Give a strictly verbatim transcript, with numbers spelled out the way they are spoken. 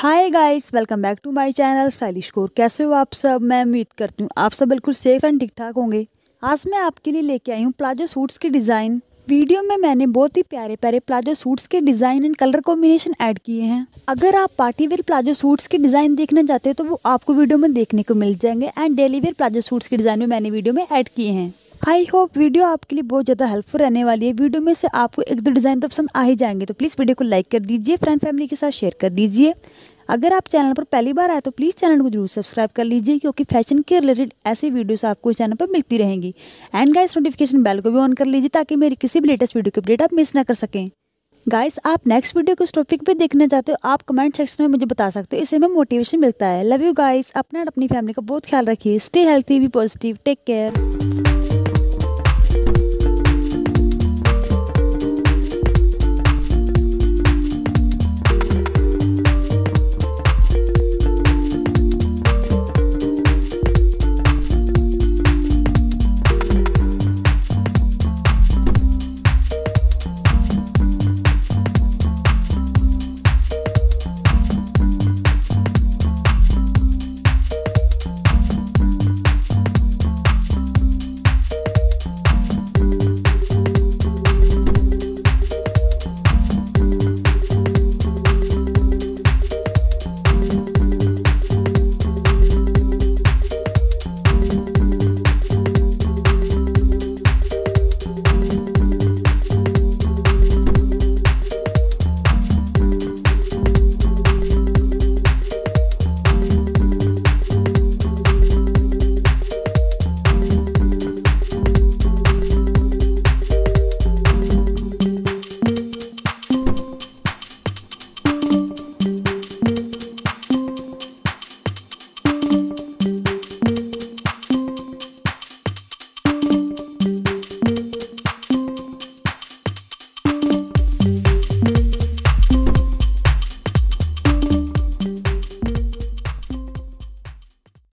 Hi guys, welcome back to my channel stylish core. कैसे हो आप सब? मैं उम्मीद करती हूँ आप सब बिल्कुल सेफ एंड ठीक ठाक होंगे। आज मैं आपके लिए लेके आई हूँ प्लाजो सूट्स के डिज़ाइन। वीडियो में मैंने बहुत ही प्यारे प्यारे प्लाजो सूट्स के design and colour combination add किए हैं। अगर आप पार्टी वेयर प्लाजो सूट्स के डिज़ाइन देखना चाहते हो तो वो आपको वीडियो में देखने को मिल जाएंगे and daily wear palazzo suits के डिज़ाइन में मैंने वीडियो में ऐड किए हैं। आई होप वीडियो आपके लिए बहुत ज़्यादा हेल्पफुल रहने वाली है। वीडियो में से आपको एक दो डिज़ाइन तो पसंद आ ही जाएंगे, तो प्लीज़ वीडियो को लाइक कर दीजिए, फ्रेंड फैमिली के साथ शेयर कर दीजिए। अगर आप चैनल पर पहली बार आए तो प्लीज़ चैनल को जरूर सब्सक्राइब कर लीजिए, क्योंकि फैशन के रिलेटेड ऐसी वीडियोस आपको इस चैनल पर मिलती रहेंगी। एंड गाइस, नोटिफिकेशन बेल को भी ऑन कर लीजिए ताकि मेरी किसी भी लेटेस्ट वीडियो की अपडेट आप मिस ना कर सकें। गाइस, आप नेक्स्ट वीडियो किस टॉपिक पे देखना चाहते हो आप कमेंट सेक्शन में मुझे बता सकते हो, इससे हमें मोटिवेशन मिलता है। लव यू गाइस, अपना और अपनी फैमिली का बहुत ख्याल रखिए। Stay healthy, be positive, take care.